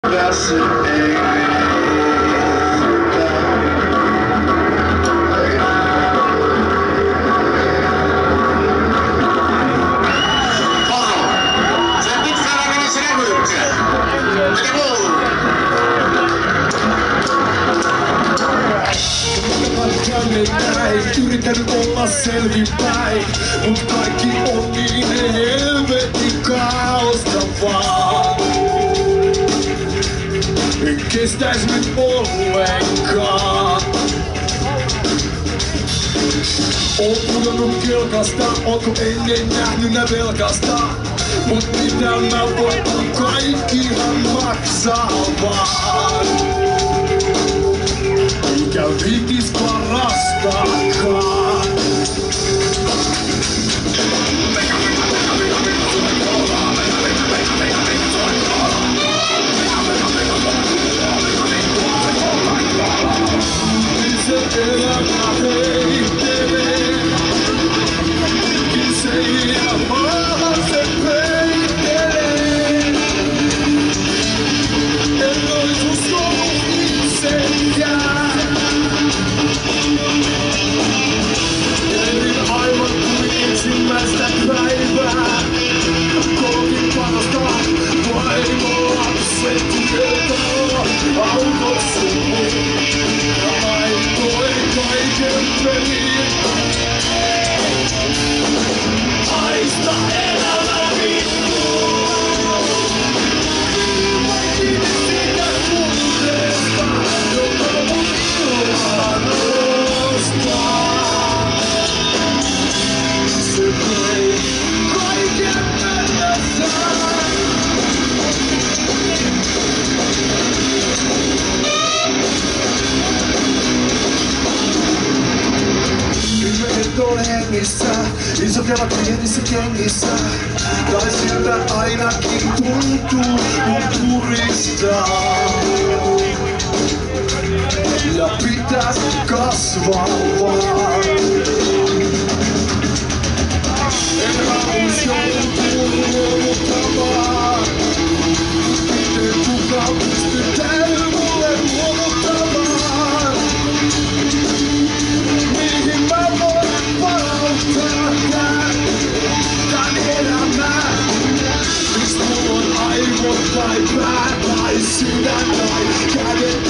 päässyt ei riitä. Se pitkä aika se näkyykään. Mitä muu? Yritän olla selvinpäin, mut kaikki on niin helvetin kaaosta vaan. En kestäis nyt ollenkaan. Oon pudonnut kelkasta, ootko ennen nähnyt nää velkasta? Mut mitä mä voin, kun kaikkihan maksaa vaan. Eikä viitis parastaakaan. Se elämä heittelee, se ja maahan se peittelee. En ois uskonut itsekään. Elin aivan kuin ensimmäistä päivää. Kokin parasta vaimoa, lapset tietää autot suun. Laitoi kaiken peliin. Haista elämä vittuun. Sitä tunteesta, joka mun ilmaa nostaa. Se vei kaiken mennessään. Et ole hengissä, isot jalat pienissä kengissä. Tai siltä ainakin tuntuu, kun puristaa. Ja pitäis kasvaa vaan. En haluis joutuu luovuttamaan. Miten kukaan pystytään mulle luovuttamaan? Mihin mä voin palauttaa tän elämään? Miks mulla on aivot tai pää tai sydän tai kädet?